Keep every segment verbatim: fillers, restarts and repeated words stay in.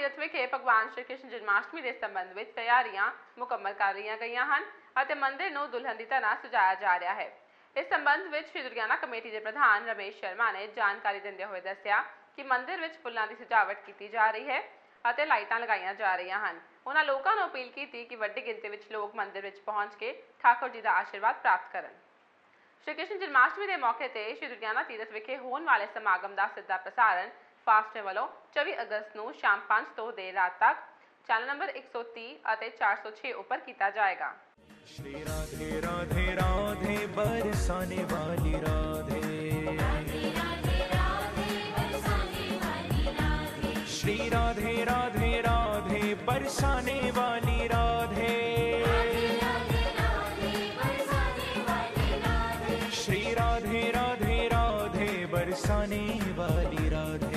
तीरथ विखे भगवान श्री कृष्ण जन्माष्टमी के संबंध में तैयारियां मुकम्मल कर ली गई हैं। मंदिर नूं दुल्हन की तरह सजाया जा रहा है। इस संबंध में श्री दुर्गियाना कमेटी के प्रधान रमेश शर्मा ने जानकारी देंदे हुए दस्सिया कि मंदिर में फुलों की सजावट की जा रही है और लाइटां लगाई जा रही हैं। उन्होंने लोगों को अपील की कि वड्डी गिनती में लोग मंदिर में पहुंच के ठाकुर जी का आशीर्वाद प्राप्त करें। श्री कृष्ण जन्माष्टमी के मौके पर श्री दुर्गियाना तीरथ विखे होने वाले समागम का सीधा प्रसारण फास्ट वालों चौबीस अगस्त को शाम पांच तो देर रात तक चैनल नंबर एक सौ तीस और चार सौ छह उपर किया जाएगा। श्री राधे राधे राधे बरसाने वाली राधे, श्री राधे राधे राधे बरसाने वाली राधे, श्री राधे राधे राधे बरसाने वाली राधे।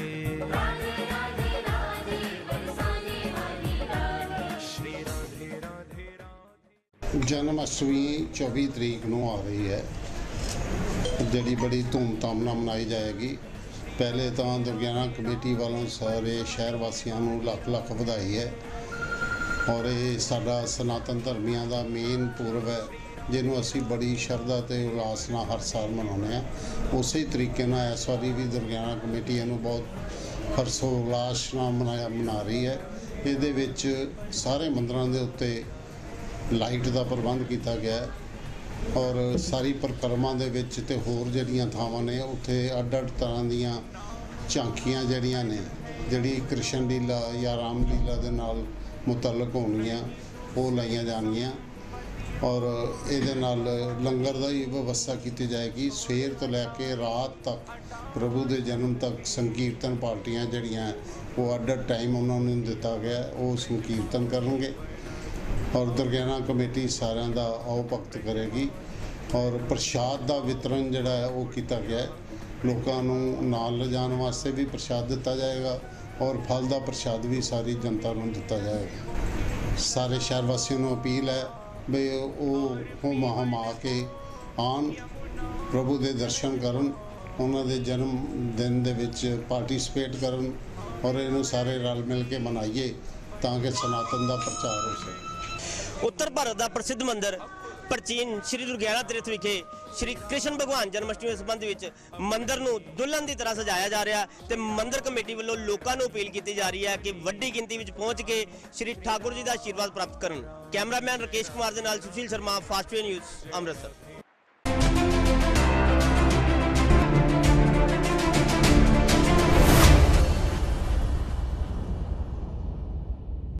जन्माष्टमी चौबीस तरीक को आ रही है, जी बड़ी धूमधाम मनाई जाएगी। पहले तो दुर्गियाना कमेटी वालों सारे शहर वासियों को लख लख बधाई है और ये साडा सनातन धर्मियों का मेन पूर्व है जिन्हों असी बड़ी श्रद्धा ते उल्लास नाल हर साल मनाने। उस तरीके नाल इस बारी भी दुर्गियाना कमेटी इनू बहुत हर्षोल्लास नाल मनाया मना रही है। ये सारे मंदिरों के उत्ते लाइट का प्रबंध किया गया है और सारी परिक्रमा दे विच ते होर जड़ियां थावां ने उत्थे अड अड तरह दीयां झांकियां जड़ियां ने जिहड़ी कृष्ण लीला या राम लीला दे नाल मुतलक होणगियां वो लाइयां जाणगियां और इहदे नाल लंगर दी व्यवस्था की जाएगी। सवेर तो लैके रात तक प्रभु के जन्म तक संकीर्तन पार्टियां जड़ियां वो अड अड टाइम उन्होंने दिता गया, वो संकीर्तन करनगे और दुर्गियाना कमेटी सारे का आओ भगत करेगी और प्रसाद का वितरण जोड़ा है वो किया गया है। लोगों को नाल ले जाने वास्ते भी प्रसाद दिता जाएगा और फल का प्रसाद भी सारी जनता को दिता जाएगा। सारे शहर वासियों को अपील है भी वो होम हम आके आन प्रभु के दर्शन करन, उन्होंने जन्म दिन दे विच पार्टिसिपेट करन और इन्हू सारे रल मिल के मनाइए ताकि सनातन का प्रचार हो सके। उत्तर भारत का प्रसिद्ध मंदिर प्राचीन श्री दुर्गियाना तीरथ विखे श्री कृष्ण भगवान जन्माष्टमी के संबंध में मंदिर को दुल्हन की तरह सजाया जा रहा है तो मंदिर कमेटी वालों लोगों को अपील की जा रही है कि वड्डी गिनती में पहुंच के श्री ठाकुर जी का आशीर्वाद प्राप्त करन। कैमरामैन राकेश कुमार के नाल Sushil Sharma, fast way news, Amritsar.